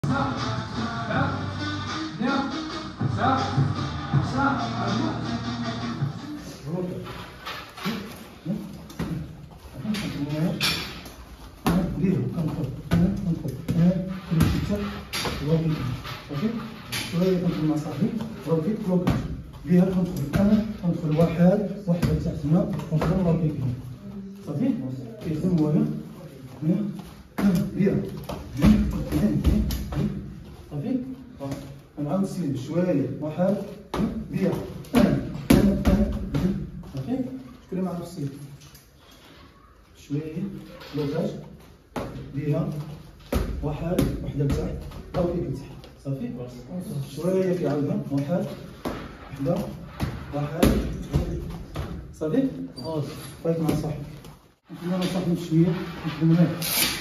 شويه كندخل مع صاحبي روكيت بلوكاج ليها كندخل انا كندخل واحد تحت هنا كندخل روكيت صافي كيخدم هو هنا ليها صافي كنعاود نسيب شويه واحد ليها صافي شكون اللي ما عرف السير شويه بلوكاج ليها وحده لتحت روكيت لتحت صافي شويه كيعاودها واحد صافي بقيت مع صاحبي نخليو انا صاحبي شويه نخدم هناك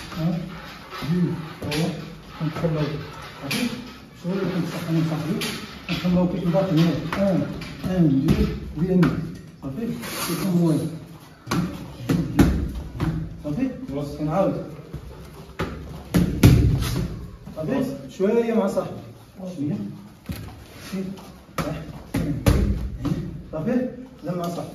هو كنتخلو صافي شويه كنتسخن انا صاحبي كنخلو كيف الباقي هناك جوج بان صافي كيكون موالف صافي كنعاود صافي شويه مع صاحبي شويه صافي زعما مع صاحبي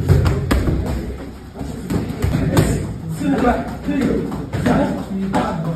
Vai,